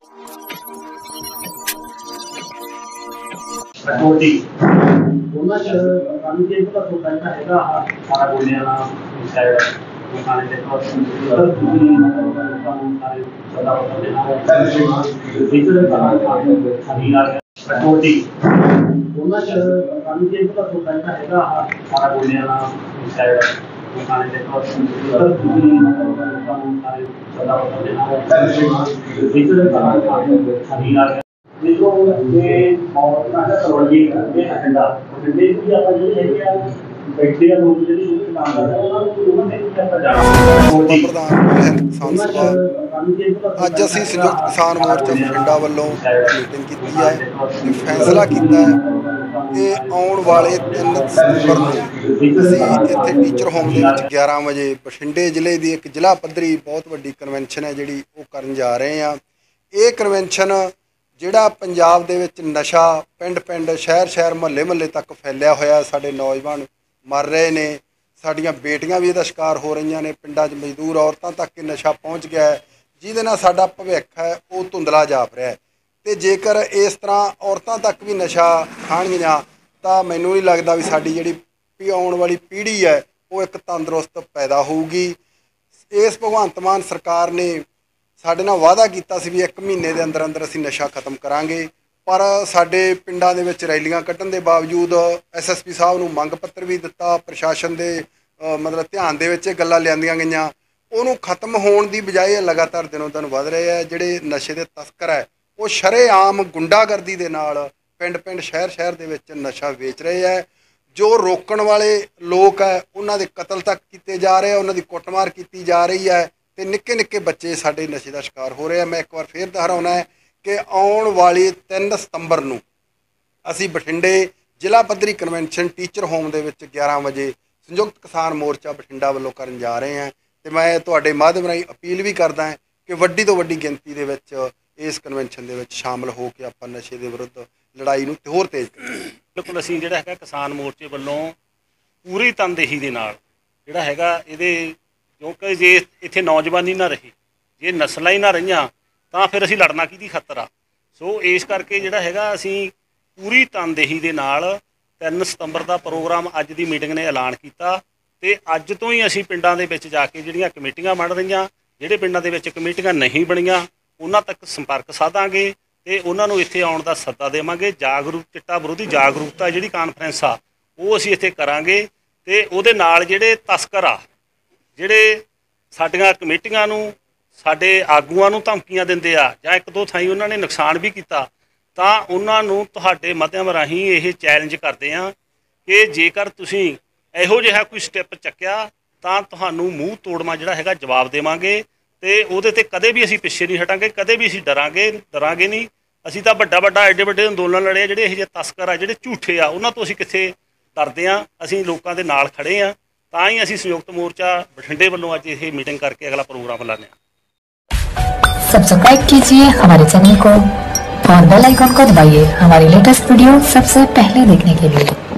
छोटी ਉਹਨਾਂ ਚ ਸਾਨੂੰ ਜੇ ਪਤਾ ਹੁੰਦਾ ਜਿਹੜਾ ਹੈਗਾ ਸਾਰਾ ਬੋਲਿਆ ਨਾ ਸ਼ਾਇਦ ਉਹ ਖਾਣੇ ਦੇ ਕੋਲ ਪਤਾ ਹੋਵੇ ਨਾ ਵਿਚਾਰ ਖਾਣੀ ਆ ਛੋਟੀ ਉਹਨਾਂ ਚ ਸਾਨੂੰ ਜੇ ਪਤਾ ਹੁੰਦਾ ਜਿਹੜਾ ਹੈਗਾ ਸਾਰਾ ਬੋਲਿਆ ਨਾ ਸ਼ਾਇਦ ਉਹ ਖਾਣੇ ਦੇ ਕੋਲ ਪਤਾ ਹੋਵੇ ਨਾ ਵਿਚਾਰ ਖਾਣੀ ਆ देखो ये और का तलवड़ी है ये ठंडा ठंडे की आप ये है कि बैक्टीरिया लोग जो काम कर रहे हैं उन्होंने क्या जाना ਅੱਜ ਅਸੀਂ ਸੰਯੁਕਤ ਕਿਸਾਨ ਮੋਰਚਾ ਬਠਿੰਡਾ ਵੱਲੋਂ ਮੀਟਿੰਗ ਕੀਤੀ ਹੈ ਤੇ ਫੈਸਲਾ ਕੀਤਾ ਹੈ ਕਿ ਆਉਣ ਵਾਲੇ 3 ਸਤੰਬਰ ਨੂੰ ਅਸੀਂ ਇੱਥੇ ਟੀਚਰ ਹੋਮ ਦੇ ਵਿੱਚ 11 ਵਜੇ ਬਠਿੰਡੇ ਜ਼ਿਲ੍ਹੇ ਦੀ ਇੱਕ ਜ਼ਿਲ੍ਹਾ ਪੱਧਰੀ ਬਹੁਤ ਵੱਡੀ ਕਨਵੈਨਸ਼ਨ ਹੈ ਜਿਹੜੀ ਉਹ ਕਰਨ ਜਾ ਰਹੇ ਹਾਂ। ਇਹ ਕਨਵੈਨਸ਼ਨ ਜਿਹੜਾ ਪੰਜਾਬ ਦੇ ਵਿੱਚ ਨਸ਼ਾ ਪਿੰਡ ਪਿੰਡ ਸ਼ਹਿਰ ਸ਼ਹਿਰ ਮੁਹੱਲੇ ਮੁਹੱਲੇ ਤੱਕ ਫੈਲਿਆ ਹੋਇਆ, ਸਾਡੇ ਨੌਜਵਾਨ ਮਰ ਰਹੇ ਨੇ, ਸਾਡੀਆਂ ਬੇਟੀਆਂ ਵੀ ਇਹਦਾ ਸ਼ਿਕਾਰ ਹੋ ਰਹੀਆਂ ਨੇ, ਪਿੰਡਾਂ 'ਚ ਮਜ਼ਦੂਰ ਔਰਤਾਂ ਤੱਕ ਇਹ ਨਸ਼ਾ ਪਹੁੰਚ ਗਿਆ ਹੈ, ਜਿਹਦੇ ਨਾਲ ਸਾਡਾ ਭਵਿੱਖ ਹੈ ਉਹ ਧੁੰਦਲਾ ਜਾਪ ਰਿਹਾ ਹੈ। ਅਤੇ ਜੇਕਰ ਇਸ ਤਰ੍ਹਾਂ ਔਰਤਾਂ ਤੱਕ ਵੀ ਨਸ਼ਾ ਖਾਣਗੀਆਂ ਤਾਂ ਮੈਨੂੰ ਨਹੀਂ ਲੱਗਦਾ ਵੀ ਸਾਡੀ ਜਿਹੜੀ ਆਉਣ ਵਾਲੀ ਪੀੜ੍ਹੀ ਹੈ ਉਹ ਇੱਕ ਤੰਦਰੁਸਤ ਪੈਦਾ ਹੋਊਗੀ। ਇਸ ਭਗਵੰਤ ਮਾਨ ਸਰਕਾਰ ਨੇ ਸਾਡੇ ਨਾਲ ਵਾਅਦਾ ਕੀਤਾ ਸੀ ਵੀ 1 ਮਹੀਨੇ ਦੇ ਅੰਦਰ ਅੰਦਰ ਅਸੀਂ ਨਸ਼ਾ ਖਤਮ ਕਰਾਂਗੇ, ਪਰ ਸਾਡੇ ਪਿੰਡਾਂ ਦੇ ਵਿੱਚ ਰੈਲੀਆਂ ਕੱਢਣ ਦੇ ਬਾਵਜੂਦ SSP ਸਾਹਿਬ ਨੂੰ ਮੰਗ ਪੱਤਰ ਵੀ ਦਿੱਤਾ, ਪ੍ਰਸ਼ਾਸਨ ਦੇ ਮਤਲਬ ਧਿਆਨ ਦੇ ਵਿੱਚ ਇਹ ਗੱਲਾਂ ਲਿਆਂਦੀਆਂ ਗਈਆਂ, ਉਹਨੂੰ ਖਤਮ ਹੋਣ ਦੀ ਬਜਾਏ ਲਗਾਤਾਰ ਦਿਨੋਂ ਦਿਨ ਵੱਧ ਰਹੇ ਹੈ। ਜਿਹੜੇ ਨਸ਼ੇ ਦੇ ਤਸਕਰ ਹੈ ਉਹ ਸ਼ਰੇਆਮ ਗੁੰਡਾਗਰਦੀ ਦੇ ਨਾਲ ਪਿੰਡ ਪਿੰਡ ਸ਼ਹਿਰ ਸ਼ਹਿਰ ਦੇ ਵਿੱਚ ਨਸ਼ਾ ਵੇਚ ਰਹੇ ਹੈ। ਜੋ ਰੋਕਣ ਵਾਲੇ ਲੋਕ ਹੈ ਉਹਨਾਂ ਦੇ ਕਤਲ ਤੱਕ ਕੀਤੇ ਜਾ ਰਹੇ, ਉਹਨਾਂ ਦੀ ਕੁੱਟਮਾਰ ਕੀਤੀ ਜਾ ਰਹੀ ਹੈ ਤੇ ਨਿੱਕੇ ਨਿੱਕੇ ਬੱਚੇ ਸਾਡੇ ਨਸ਼ੇ ਦਾ ਸ਼ਿਕਾਰ ਹੋ ਰਹੇ ਆ। ਮੈਂ ਇੱਕ ਵਾਰ ਫੇਰ ਦੁਹਰਾਉਣਾ ਹੈ ਕਿ ਆਉਣ ਵਾਲੀ 3 ਸਤੰਬਰ ਨੂੰ ਅਸੀਂ ਬਠਿੰਡੇ ਜ਼ਿਲ੍ਹਾ ਪੱਧਰੀ ਕਨਵੈਨਸ਼ਨ ਟੀਚਰ ਹੋਮ ਦੇ ਵਿੱਚ 11 ਵਜੇ ਸੰਯੁਕਤ ਕਿਸਾਨ ਮੋਰਚਾ ਬਠਿੰਡਾ ਵੱਲੋਂ ਕਰਨ ਜਾ ਰਹੇ ਹਾਂ। ਅਤੇ ਮੈਂ ਤੁਹਾਡੇ ਮਾਧਿਅਮ ਰਾਹੀਂ ਅਪੀਲ ਵੀ ਕਰਦਾ ਹਾਂ ਕਿ ਵੱਡੀ ਤੋਂ ਵੱਡੀ ਗਿਣਤੀ ਦੇ ਵਿੱਚ ਇਸ ਕਨਵੈਨਸ਼ਨ ਦੇ ਵਿੱਚ ਸ਼ਾਮਲ ਹੋ ਕੇ ਆਪਾਂ ਨਸ਼ੇ ਦੇ ਵਿਰੁੱਧ ਲੜਾਈ ਨੂੰ ਹੋਰ ਤੇਜ਼ ਕਰੀਏ। ਬਿਲਕੁਲ ਅਸੀਂ ਜਿਹੜਾ ਹੈਗਾ ਕਿਸਾਨ ਮੋਰਚੇ ਵੱਲੋਂ ਪੂਰੀ ਤਨਦੇਹੀ ਦੇ ਨਾਲ ਜਿਹੜਾ ਹੈਗਾ ਇਹਦੇ, ਕਿਉਂਕਿ ਜੇ ਇੱਥੇ ਨੌਜਵਾਨੀ ਨਾ ਰਹੀ, ਜੇ ਨਸਲਾਂ ਹੀ ਨਾ ਰਹੀਆਂ ਤਾਂ ਫਿਰ ਅਸੀਂ ਲੜਨਾ ਕਿਹਦੀ ਖਾਤਰ ਆ। ਸੋ ਇਸ ਕਰਕੇ ਜਿਹੜਾ ਹੈਗਾ ਅਸੀਂ ਪੂਰੀ ਤਨਦੇਹੀ ਦੇ ਨਾਲ 3 ਸਤੰਬਰ ਦਾ ਪ੍ਰੋਗਰਾਮ ਅੱਜ ਦੀ ਮੀਟਿੰਗ ਨੇ ਐਲਾਨ ਕੀਤਾ ਅਤੇ ਅੱਜ ਤੋਂ ਹੀ ਅਸੀਂ ਪਿੰਡਾਂ ਦੇ ਵਿੱਚ ਜਾ ਕੇ ਜਿਹੜੀਆਂ ਕਮੇਟੀਆਂ ਬਣ ਰਹੀਆਂ, ਜਿਹੜੇ ਪਿੰਡਾਂ ਦੇ ਵਿੱਚ ਕਮੇਟੀਆਂ ਨਹੀਂ ਬਣੀਆਂ ਉਹਨਾਂ ਤੱਕ ਸੰਪਰਕ ਸਾਧਾਂਗੇ ਅਤੇ ਉਹਨਾਂ ਨੂੰ ਇੱਥੇ ਆਉਣ ਦਾ ਸੱਦਾ ਦੇਵਾਂਗੇ। ਚਿੱਟਾ ਵਿਰੋਧੀ ਜਾਗਰੂਕਤਾ ਜਿਹੜੀ ਕਾਨਫਰੰਸ ਆ ਉਹ ਅਸੀਂ ਇੱਥੇ ਕਰਾਂਗੇ ਅਤੇ ਉਹਦੇ ਨਾਲ ਜਿਹੜੇ ਤਸਕਰ ਆ, ਜਿਹੜੇ ਸਾਡੀਆਂ ਕਮੇਟੀਆਂ ਨੂੰ, ਸਾਡੇ ਆਗੂਆਂ ਨੂੰ ਧਮਕੀਆਂ ਦਿੰਦੇ ਆ ਜਾਂ 1-2 ਥਾਈਂ ਉਹਨਾਂ ਨੇ ਨੁਕਸਾਨ ਵੀ ਕੀਤਾ, ਤਾਂ ਉਹਨਾਂ ਨੂੰ ਤੁਹਾਡੇ ਮਾਧਿਅਮ ਰਾਹੀਂ ਇਹ ਚੈਲੰਜ ਕਰਦੇ ਹਾਂ ਕਿ ਜੇਕਰ ਤੁਸੀਂ ਇਹੋ ਜਿਹਾ ਕੋਈ ਸਟੈਪ ਚੱਕਿਆ ਤਾਂ ਤੁਹਾਨੂੰ ਮੂੰਹ ਤੋੜਵਾਂ ਜਿਹੜਾ ਹੈਗਾ ਜਵਾਬ ਦੇਵਾਂਗੇ ਅਤੇ ਉਹਦੇ 'ਤੇ ਕਦੇ ਵੀ ਅਸੀਂ ਪਿੱਛੇ ਨਹੀਂ ਹਟਾਂਗੇ, ਕਦੇ ਵੀ ਅਸੀਂ ਡਰਾਂਗੇ ਨਹੀਂ। ਅਸੀਂ ਤਾਂ ਵੱਡਾ ਐਡੇ ਵੱਡੇ ਅੰਦੋਲਨ ਲੜੇ ਆ, ਜਿਹੜੇ ਇਹੋ ਜਿਹੇ ਤਸਕਰ ਆ, ਜਿਹੜੇ ਝੂਠੇ ਆ, ਉਹਨਾਂ ਤੋਂ ਅਸੀਂ ਕਿੱਥੇ ਡਰਦੇ ਹਾਂ। ਅਸੀਂ ਲੋਕਾਂ ਦੇ ਨਾਲ ਖੜ੍ਹੇ ਹਾਂ, ਤਾਂ ਹੀ ਅਸੀਂ संयुक्त मोर्चा बठिंडे वालों आज ये मीटिंग करके अगला प्रोग्राम लाने। सब्सक्राइब कीजिए हमारे चैनल को और बेल आइकॉन को दबाइए हमारी लेटेस्ट वीडियो सबसे पहले देखने के लिए।